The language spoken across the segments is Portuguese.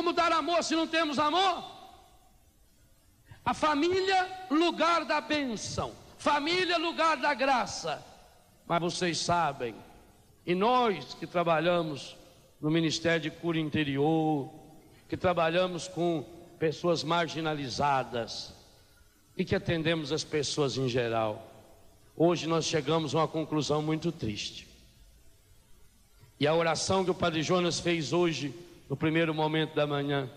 Como dar amor se não temos amor? A família, lugar da bênção. Família, lugar da graça. Mas vocês sabem, e nós que trabalhamos no Ministério de Cura Interior, que trabalhamos com pessoas marginalizadas e que atendemos as pessoas em geral, hoje nós chegamos a uma conclusão muito triste. E a oração que o Padre Jonas fez hoje, no primeiro momento da manhã,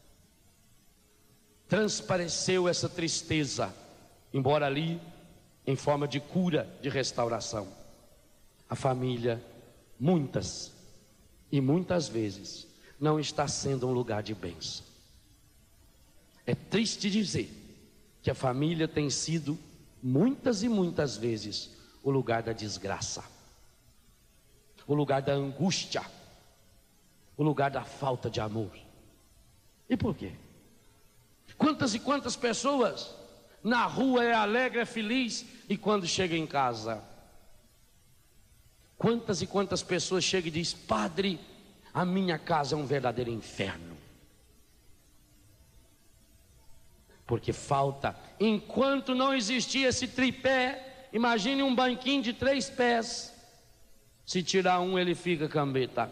transpareceu essa tristeza, embora ali em forma de cura, de restauração. A família, muitas e muitas vezes, não está sendo um lugar de bênção. É triste dizer que a família tem sido, muitas e muitas vezes, o lugar da desgraça, o lugar da angústia, o lugar da falta de amor. E por quê? Quantas e quantas pessoas na rua é alegre, é feliz, e quando chega em casa, quantas e quantas pessoas chegam e dizem: padre, a minha casa é um verdadeiro inferno. Porque falta, enquanto não existia esse tripé, imagine um banquinho de 3 pés, se tirar um ele fica cambeta.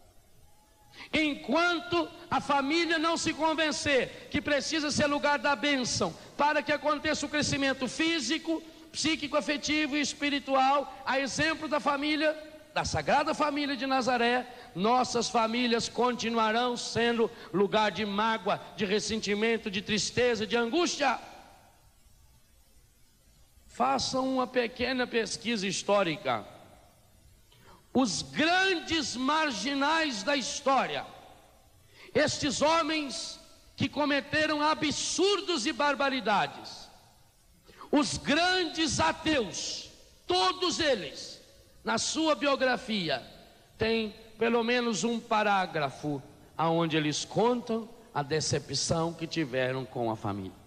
Enquanto a família não se convencer que precisa ser lugar da bênção, para que aconteça o crescimento físico, psíquico, afetivo e espiritual, a exemplo da família, da Sagrada Família de Nazaré, nossas famílias continuarão sendo lugar de mágoa, de ressentimento, de tristeza, de angústia. Façam uma pequena pesquisa histórica. Os grandes marginais da história, estes homens que cometeram absurdos e barbaridades, os grandes ateus, todos eles, na sua biografia, tem pelo menos um parágrafo onde eles contam a decepção que tiveram com a família.